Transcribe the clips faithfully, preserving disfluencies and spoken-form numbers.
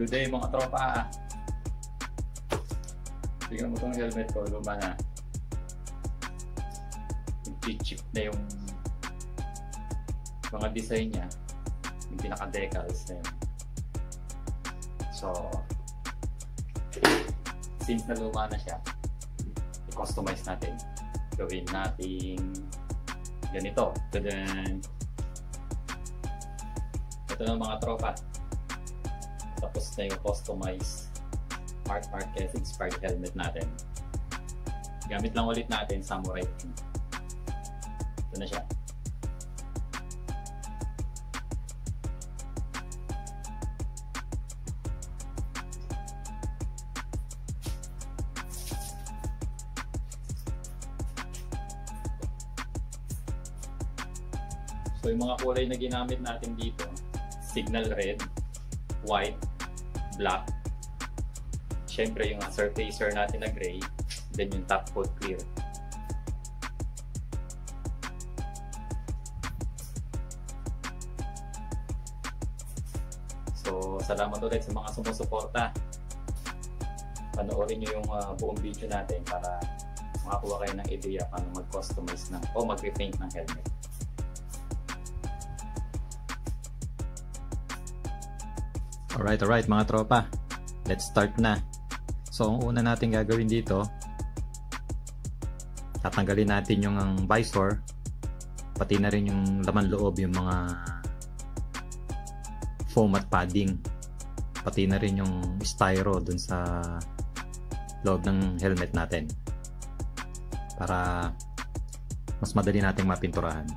Good day mga tropa. Tingnan mo itong helmet ko, luma na. Chip na yung mga design niya, yung pinaka-decals na yun. So, since na luma na siya, i-customize natin. Gawin natin ganito. Then, ito na mga tropa. Tapos na yung customize Marc Marquez inspired helmet natin. Gamit lang ulit natin samurai. Ito na siya. So yung mga kulay na ginamit natin dito, signal red, white, black, syempre yung surfacer natin na gray, then yung top coat clear. So salamat ulit sa mga sumusuporta. Panoorin nyo yung uh, buong video natin para makakuha kayo ng idea paano mag-customize ng o mag-repaint ng helmet. Alright, alright mga tropa. Let's start na. So, ang una natin gagawin dito, tatanggalin natin yung ang visor, pati na rin yung laman loob, yung mga foam at padding, pati na rin yung styro dun sa loob ng helmet natin para mas madali nating mapinturahan.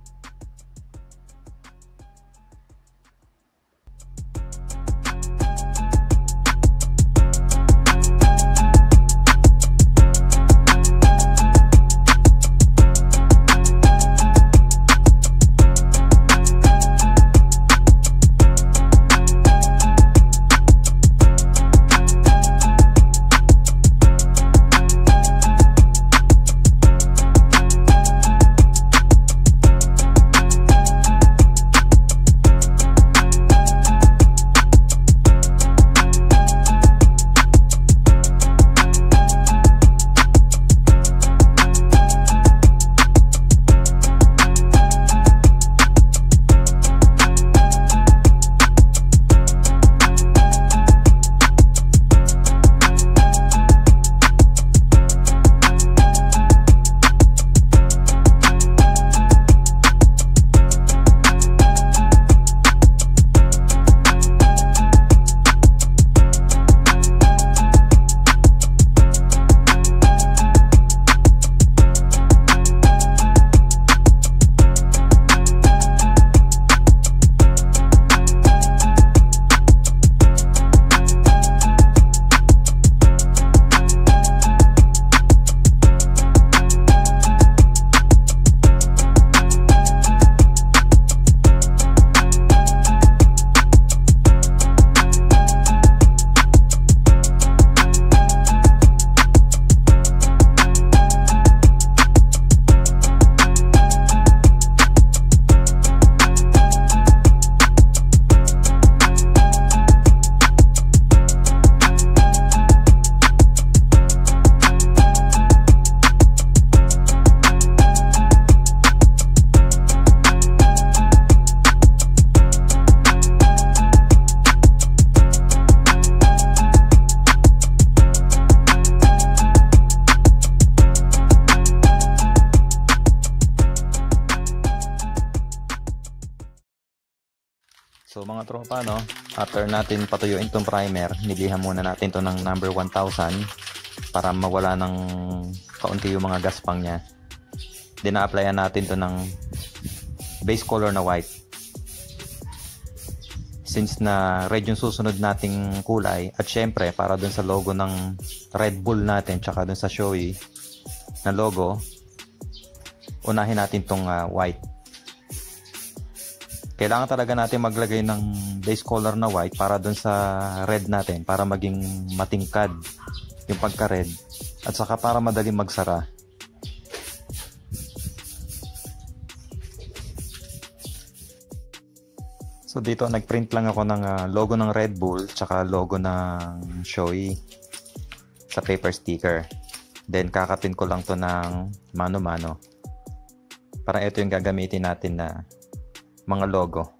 So mga tropa, no, after natin patuyuin itong primer, nilihan muna natin to ng number one thousand para mawala ng kaunti yung mga gaspang nya. Then na-applyan natin to ng base color na white. Since na red yung susunod nating kulay, at syempre para dun sa logo ng Red Bull natin tsaka dun sa Shoei na logo, unahin natin tong uh, white. Kailangan talaga natin maglagay ng base color na white para dun sa red natin, para maging matingkad yung pagka-red at saka para madaling magsara. So dito nagprint lang ako ng uh, logo ng Red Bull tsaka logo ng Shoei sa paper sticker. Then kakapin ko lang to ng mano-mano. Para ito yung gagamitin natin na mga logo.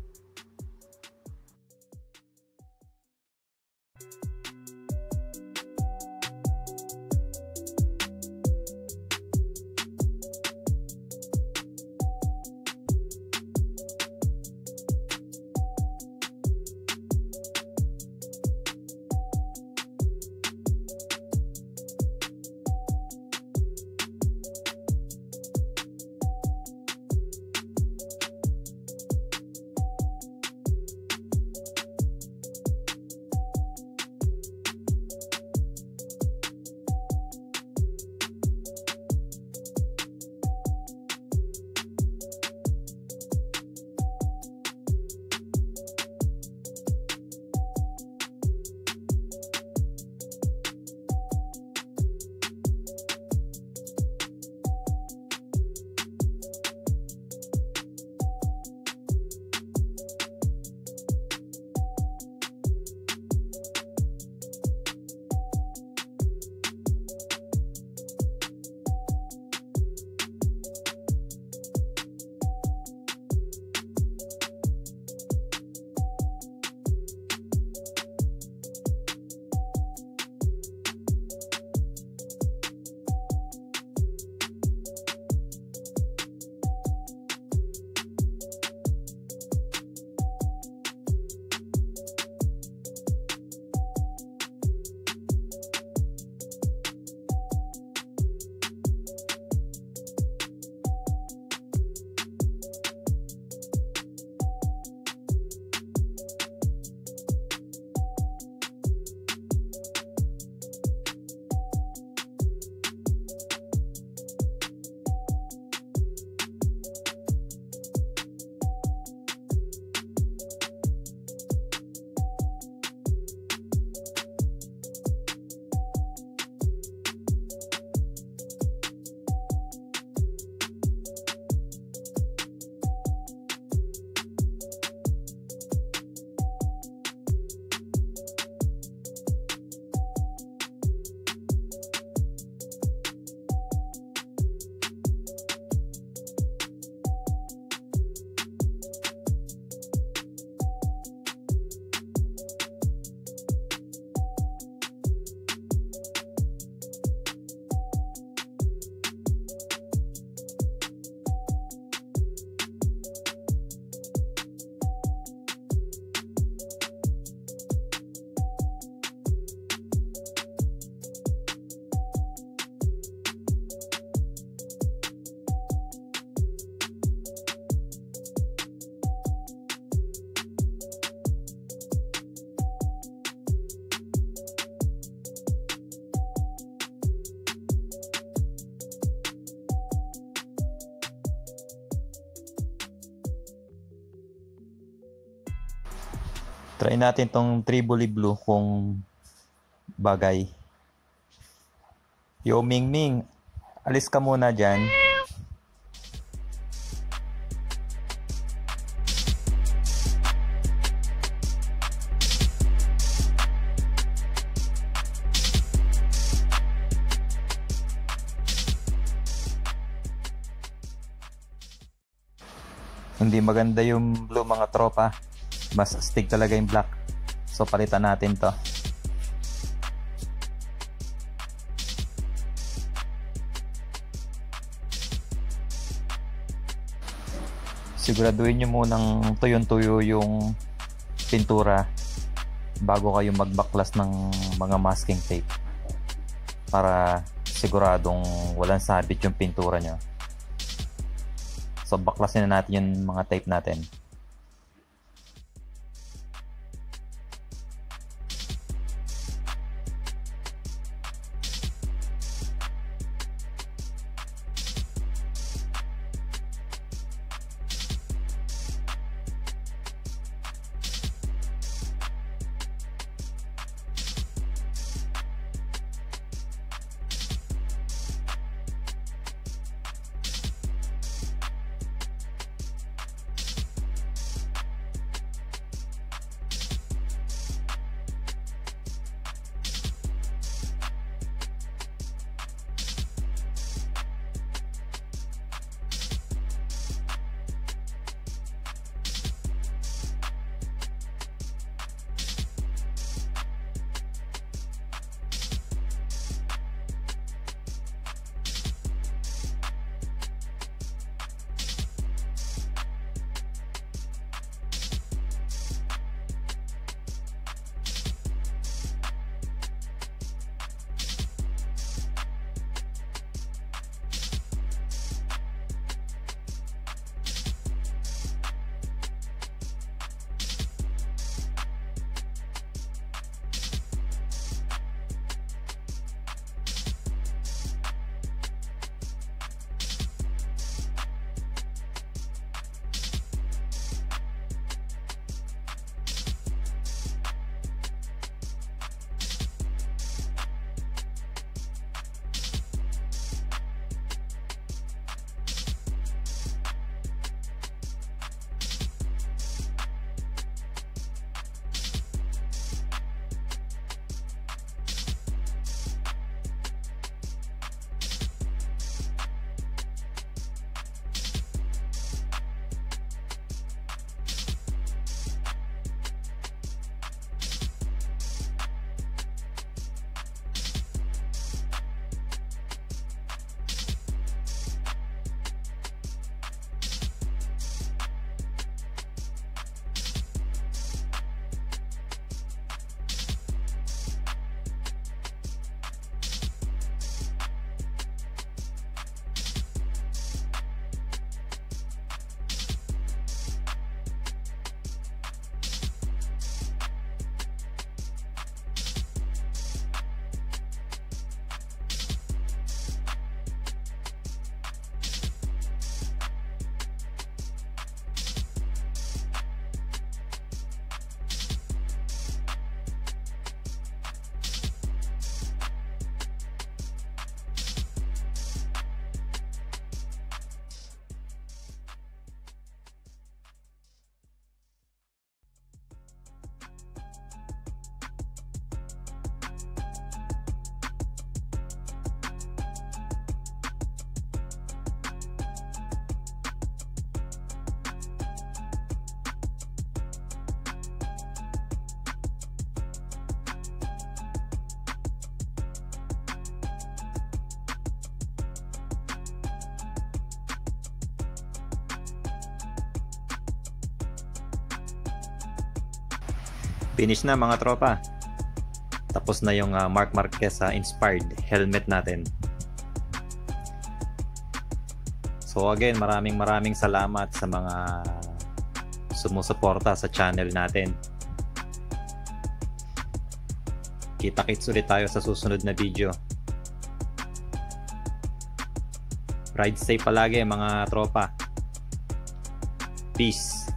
Try natin tong Tribuli Blue kung bagay. Yo Ming Ming, alis ka muna dyan. Hindi maganda yung blue mga tropa. Mas stick talaga yung black. So palitan natin to. Siguraduhin nyo munang tuyon-tuyo yung pintura bago kayo magbaklas ng mga masking tape para siguradong walang sabit yung pintura nyo. So baklasin na natin yung mga tape natin. Finish na mga tropa. Tapos na yung uh, Marc Marquez uh, inspired helmet natin. So again, maraming maraming salamat sa mga sumusuporta sa channel natin. Kita-kits ulit tayo sa susunod na video. Ride safe palagi mga tropa. Peace.